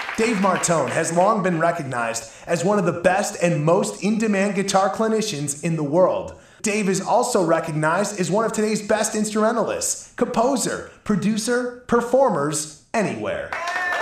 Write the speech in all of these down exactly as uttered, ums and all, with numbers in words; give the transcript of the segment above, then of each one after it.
Dave Martone has long been recognized as one of the best and most in-demand guitar clinicians in the world. Dave is also recognized as one of today's best instrumentalists, composer, producer, performers, anywhere.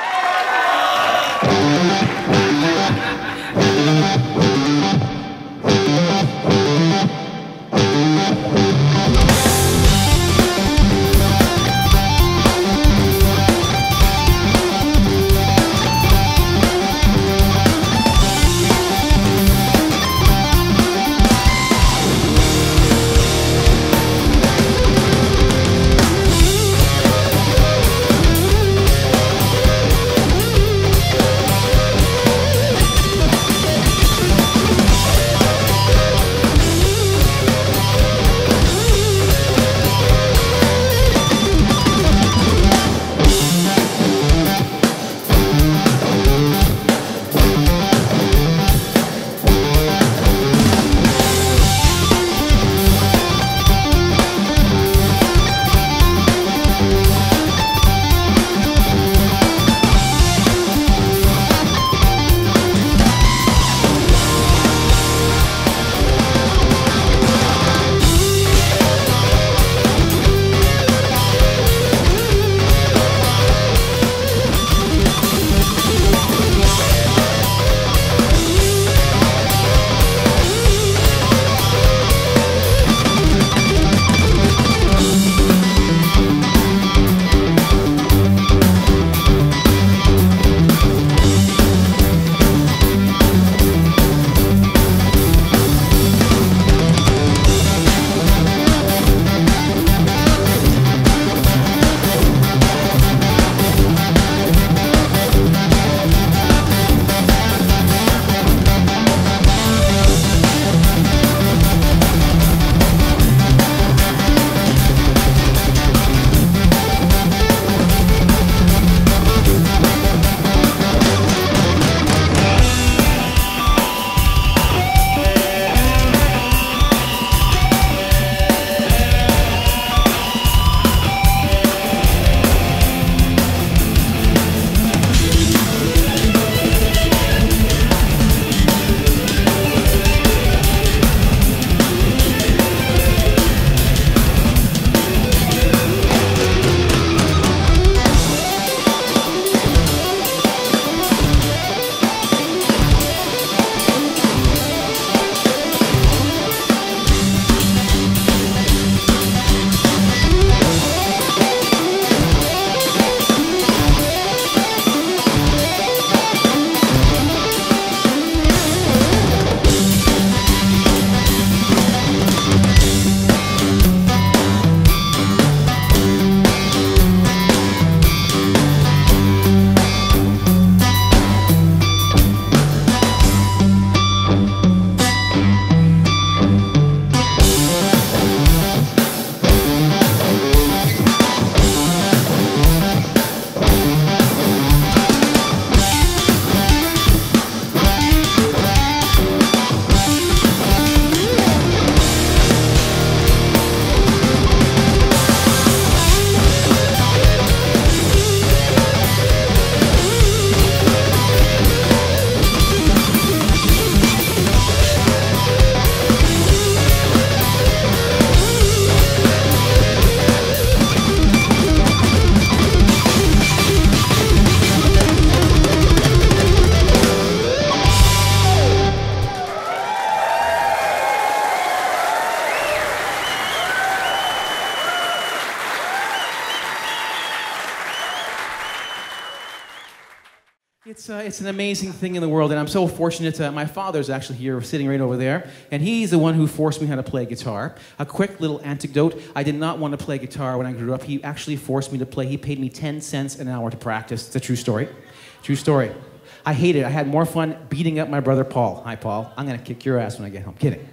It's, uh, it's an amazing thing in the world, and I'm so fortunate. Uh, my father's actually here, sitting right over there, and he's the one who forced me how to play guitar. A quick little anecdote, I did not want to play guitar when I grew up. He actually forced me to play. He paid me ten cents an hour to practice. It's a true story. True story. I hated it. I had more fun beating up my brother Paul. Hi, Paul. I'm going to kick your ass when I get home. Kidding.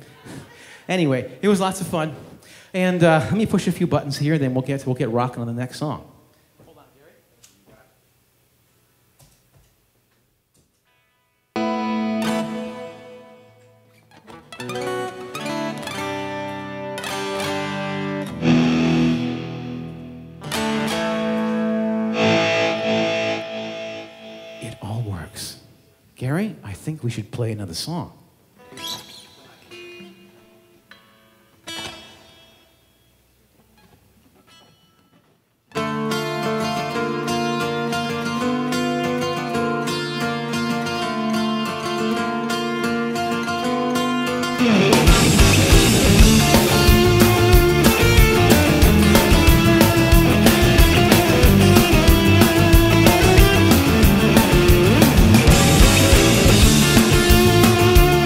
Anyway, it was lots of fun. And uh, let me push a few buttons here, then we'll get, we'll get rocking on the next song. Hold on, Gary. It all works. Gary, I think we should play another song. Thank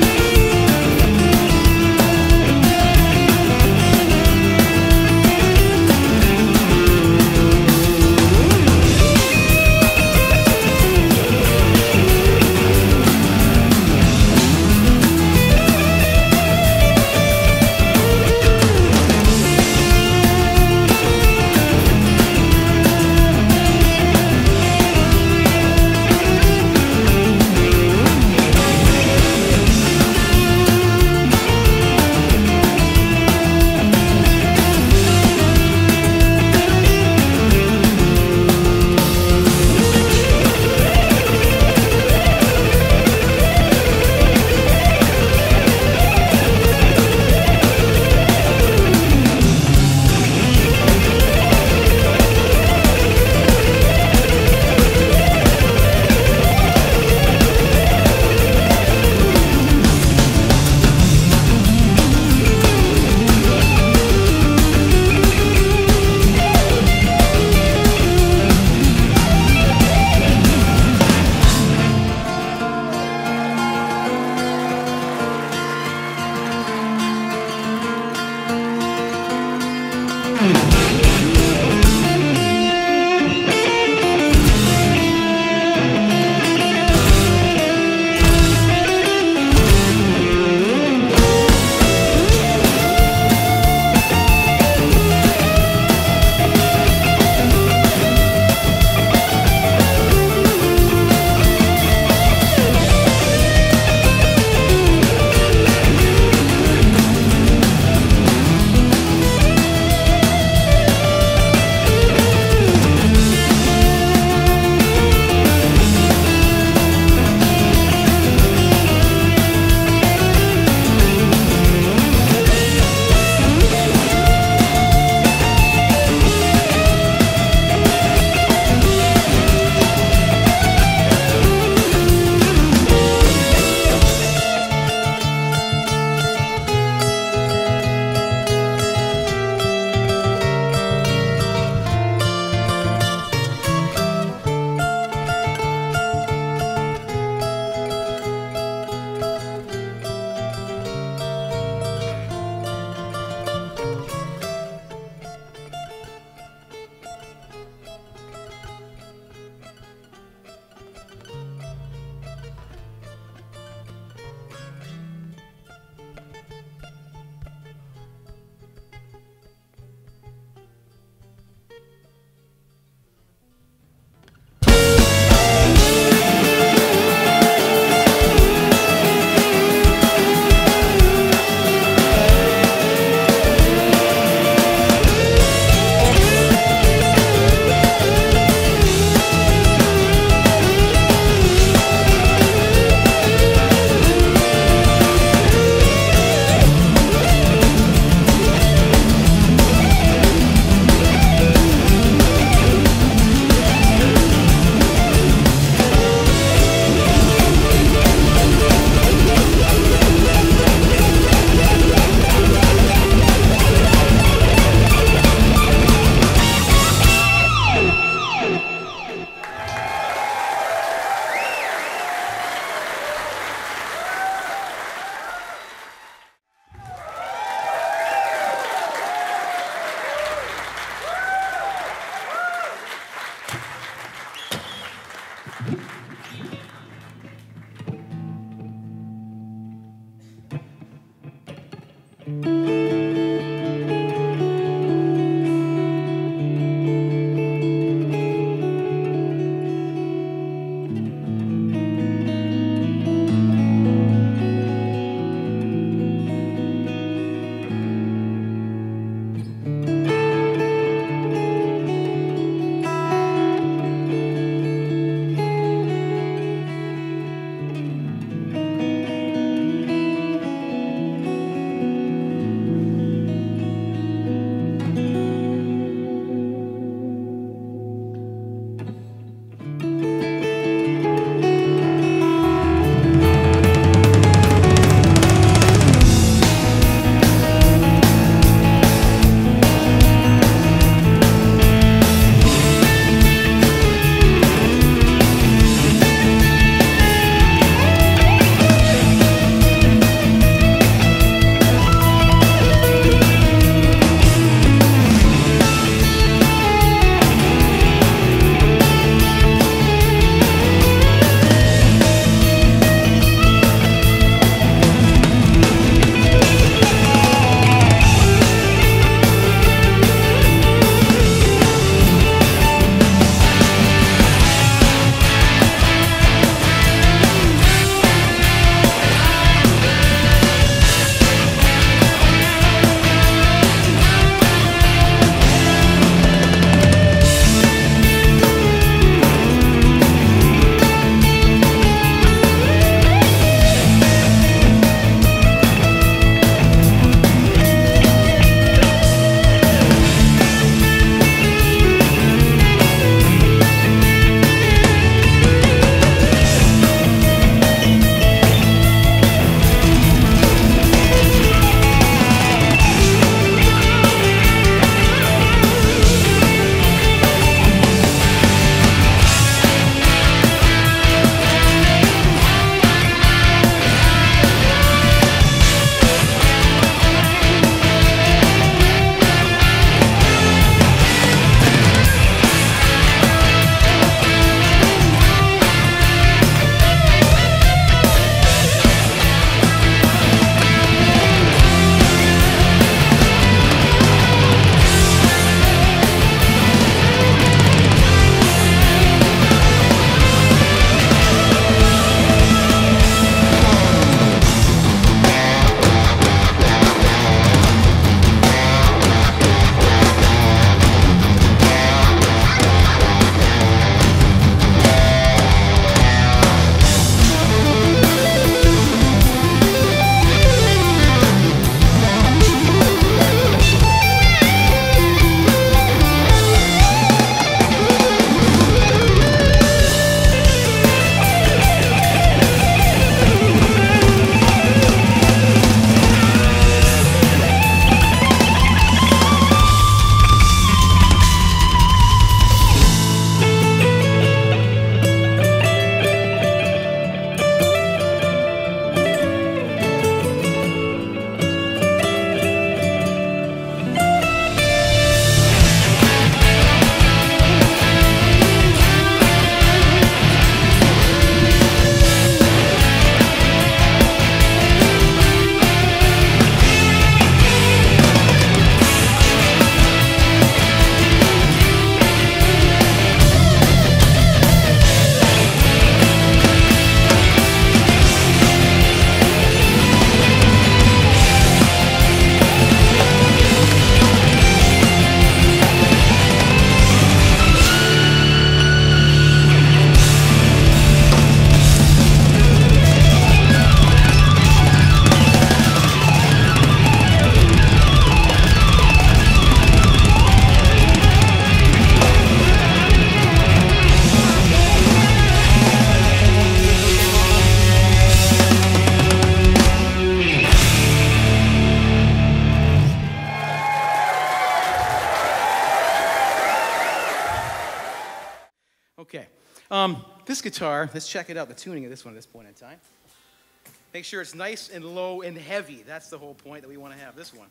Okay. Um, this guitar, let's check it out, the tuning of this one at this point in time. Make sure it's nice and low and heavy. That's the whole point that we want to have this one.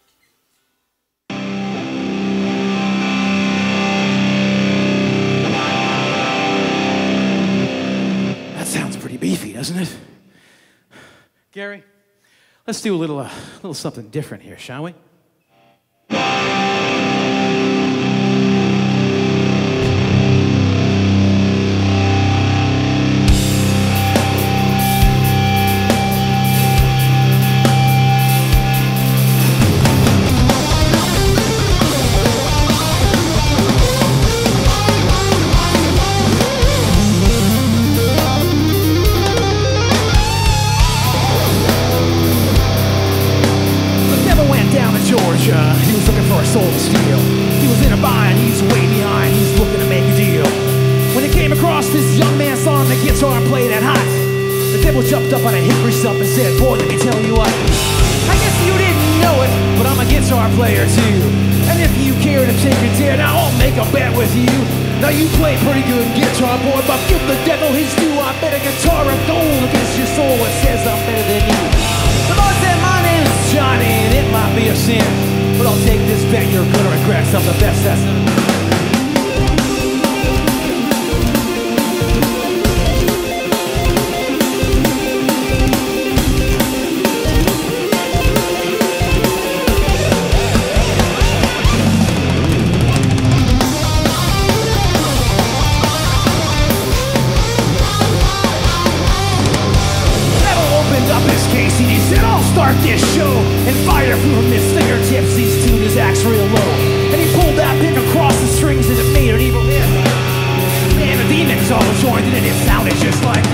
That sounds pretty beefy, doesn't it? Gary, let's do a little, uh, little something different here, shall we? Jumped up on a hickory stump and said, boy, let me tell you what, I guess you didn't know it, but I'm a guitar player too. And if you care to take a dare, now I'll make a bet with you. Now you play pretty good guitar, boy, but give the devil his due. I bet a guitar of gold against your soul that says I'm better than you. The boy said my name is Johnny, and it might be a sin, but I'll take this bet you're gonna regret. I'm the best that's start this show and fire from his fingertips. He's tuned his axe real low, and he pulled that pick across the strings and it made an evil hit. Man, the demons all joined in and it sounded just like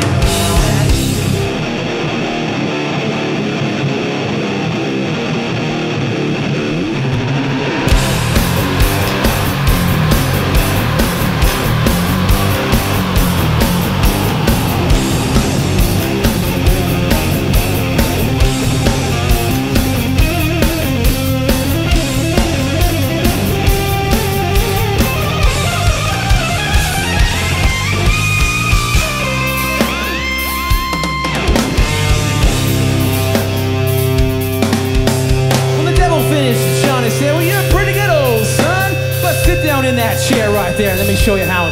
in that chair right there. Let me show you how.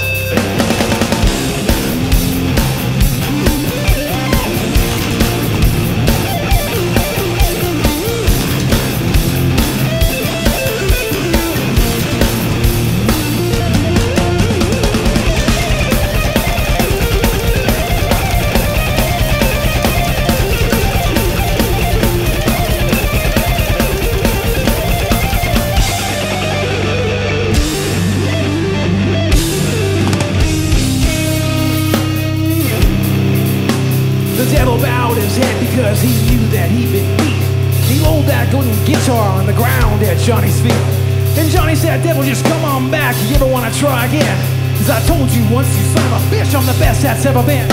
Because he knew that he'd been beat. He rolled that golden guitar on the ground at Johnny's feet. Then Johnny said, devil, just come on back. You ever want to try again? Cause I told you once, you son of a bitch, I'm the best that's ever been.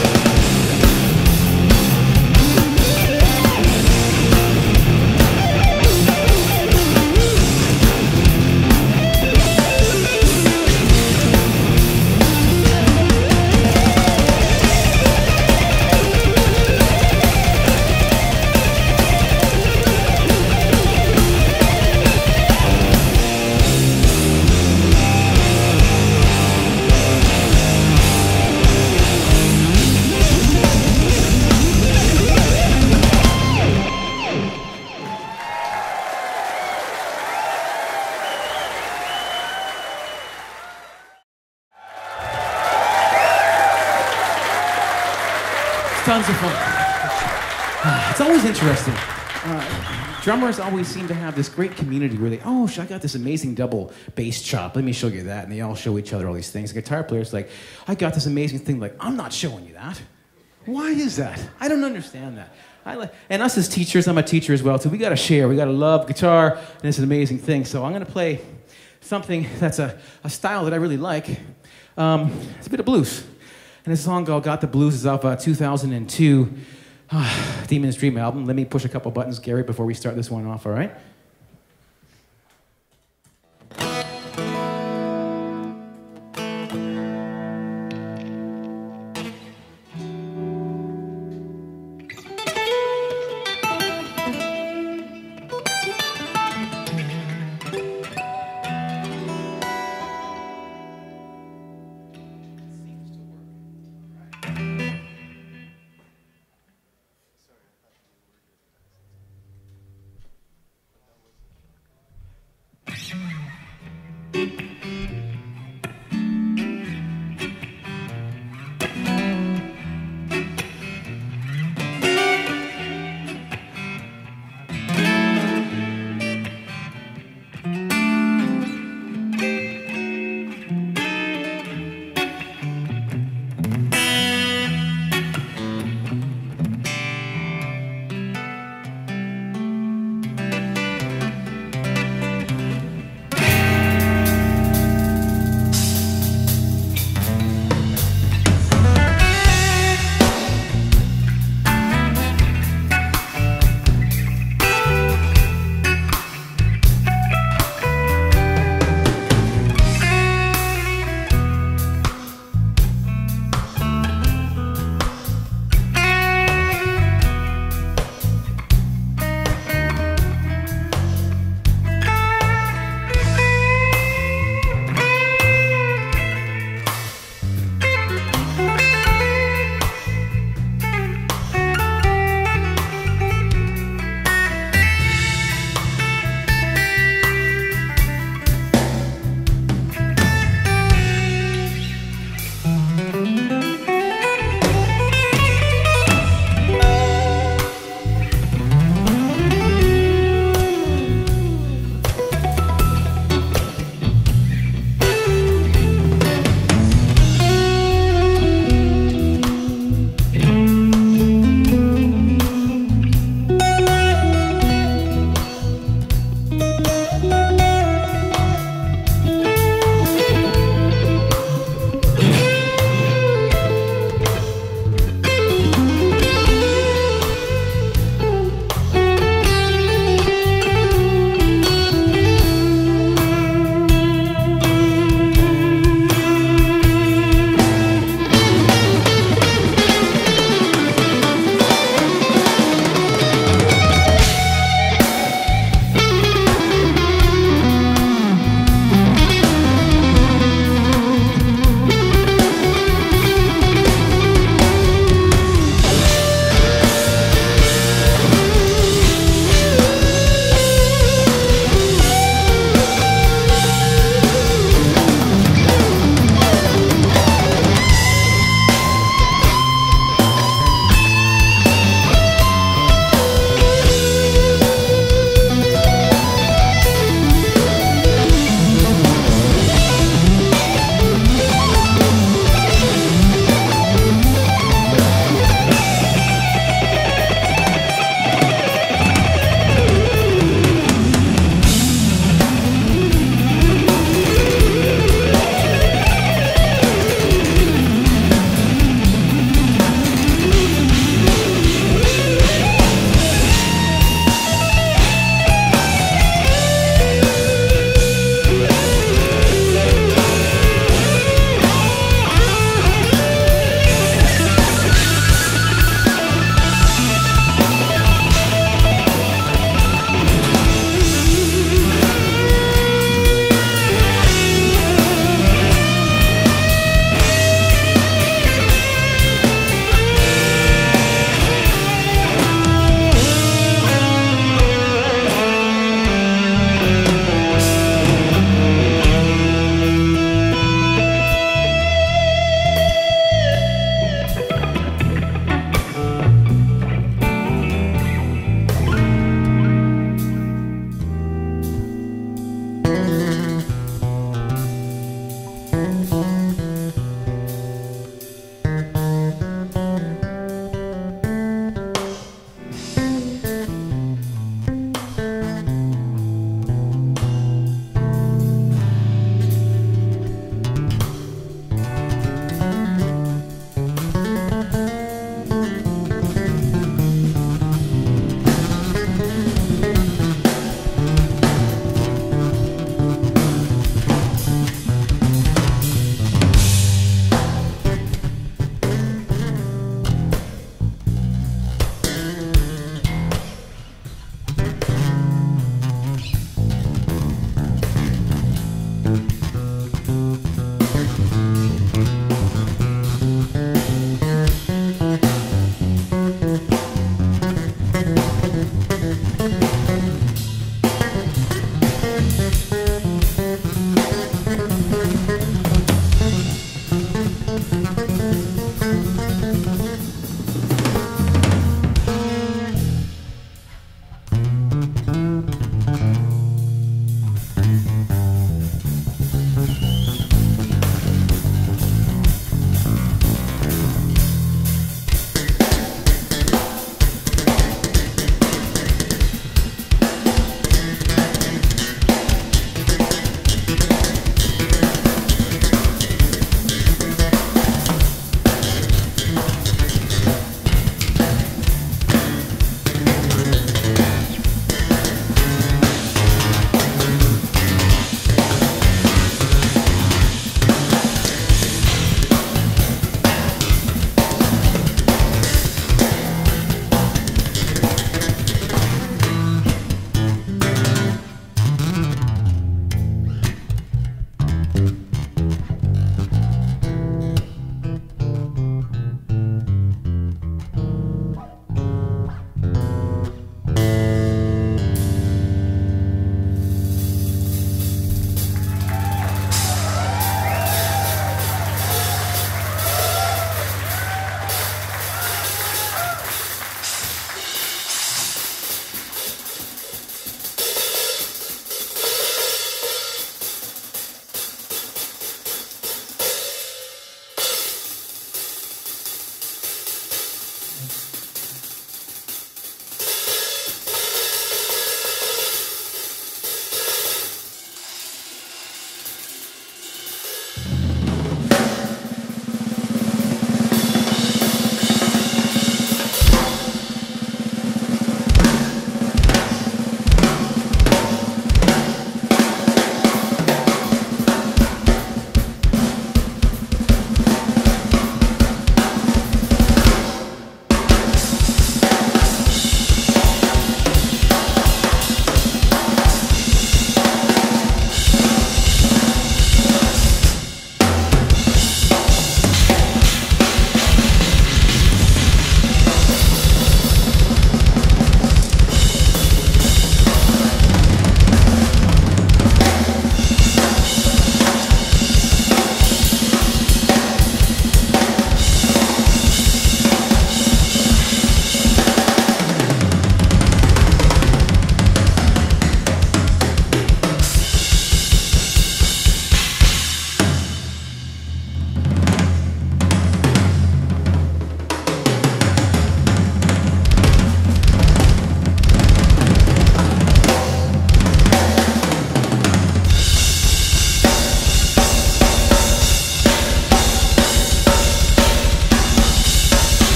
Tons of fun. It's always interesting. Uh, drummers always seem to have this great community where they, oh, I got this amazing double bass chop. Let me show you that. And they all show each other all these things. The guitar player's like, I got this amazing thing. Like, I'm not showing you that. Why is that? I don't understand that. I like, and us as teachers, I'm a teacher as well, so we got to share. We got to love guitar, and it's an amazing thing. So I'm going to play something that's a, a style that I really like. Um, it's a bit of blues. And this song called Got the Blues is off uh, two thousand two uh, Demon's Dream album. Let me push a couple buttons, Gary, before we start this one off, all right?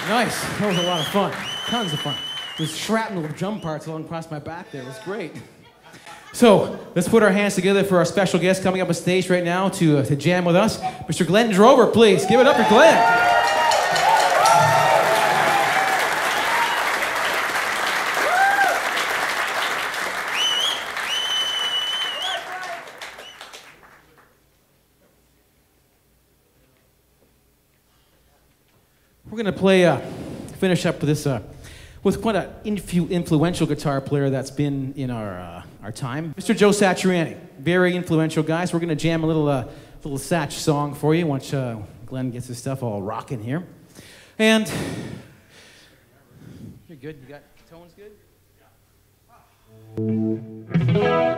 Nice. That was a lot of fun. Tons of fun. There's shrapnel of drum parts along across my back there. It was great. So, let's put our hands together for our special guest coming up on stage right now to, uh, to jam with us. Mister Glen Drover, please. Give it up for Glen. We're going to play, uh, finish up with this, uh, with quite an influ influential guitar player that's been in our, uh, our time. Mister Joe Satriani, very influential guy. So we're going to jam a little, uh, little Satch song for you once uh, Glen gets his stuff all rocking here. And you're good. You got tones good? Yeah.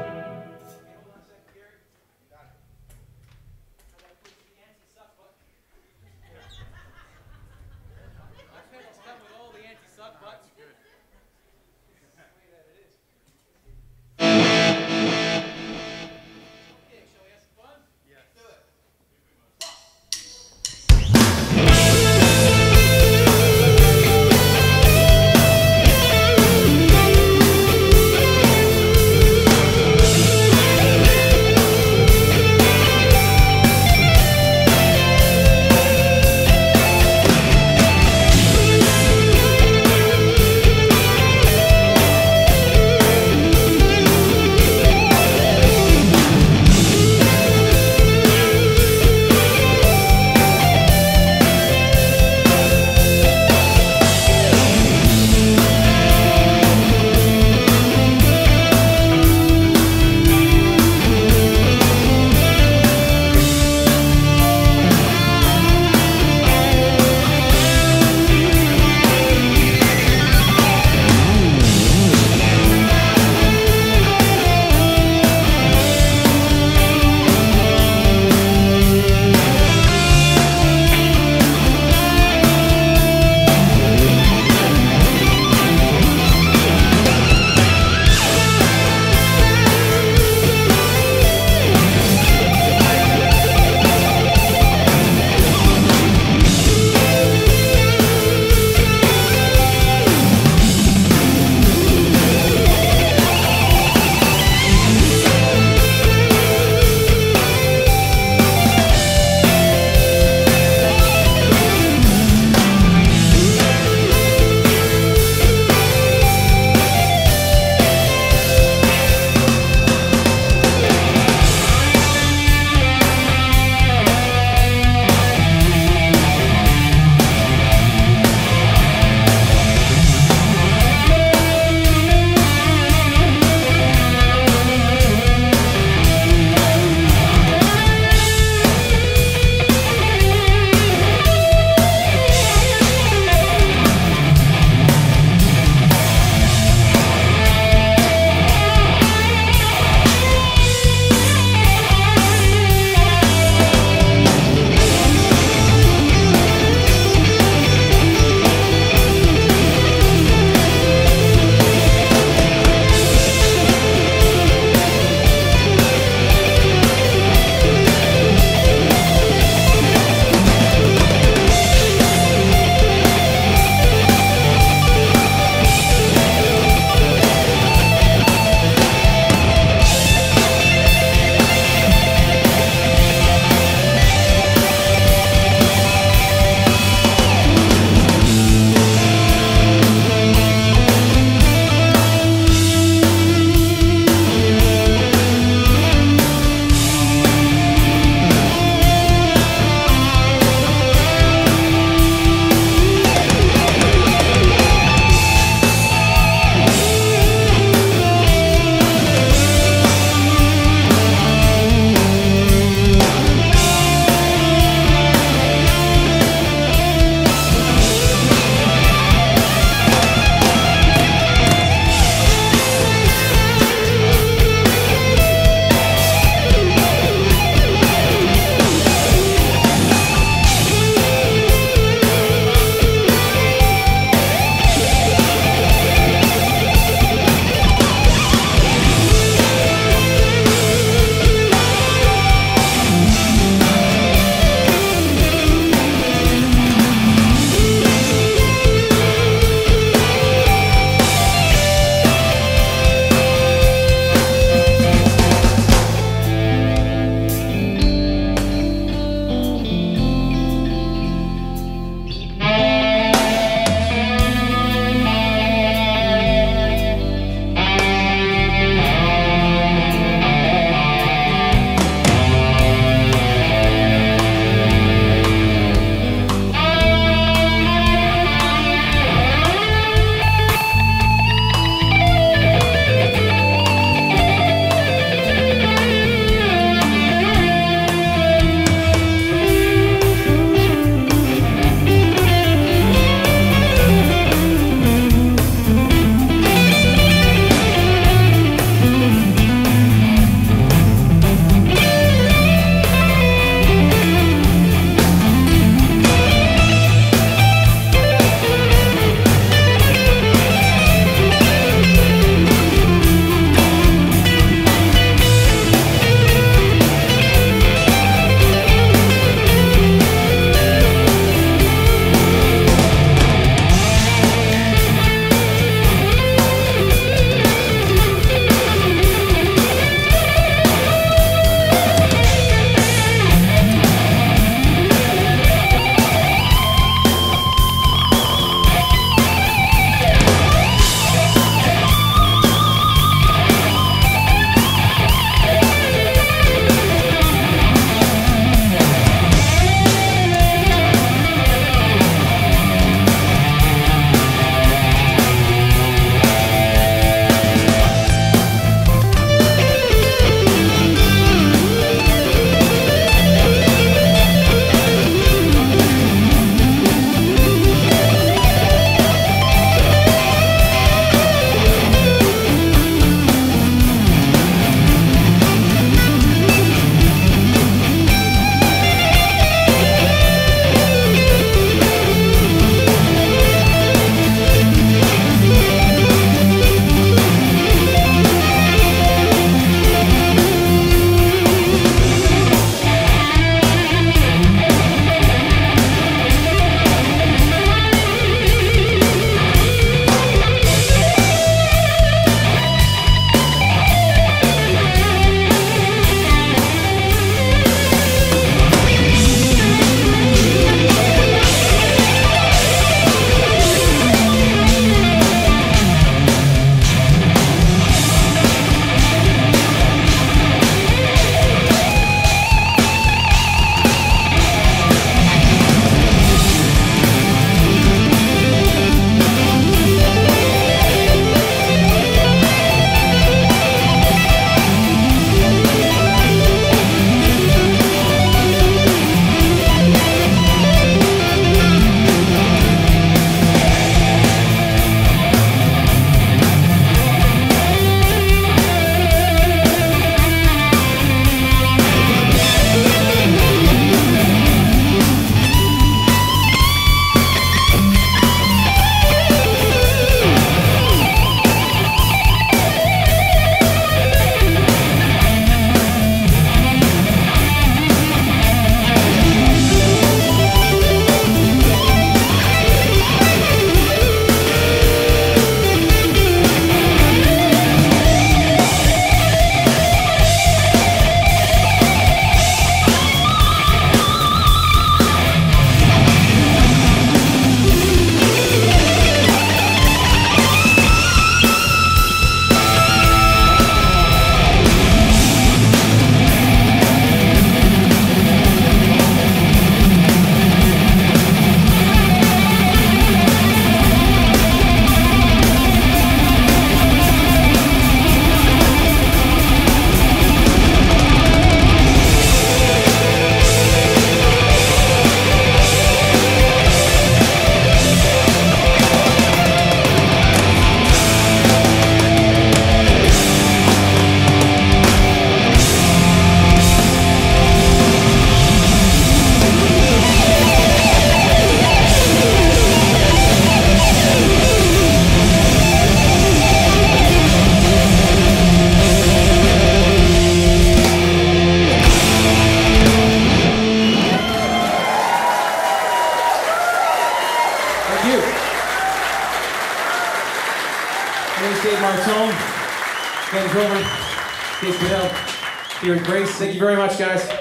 Dave Martone, Glen Drover, Dave Spidel, here at Grace. Thank you very much, guys.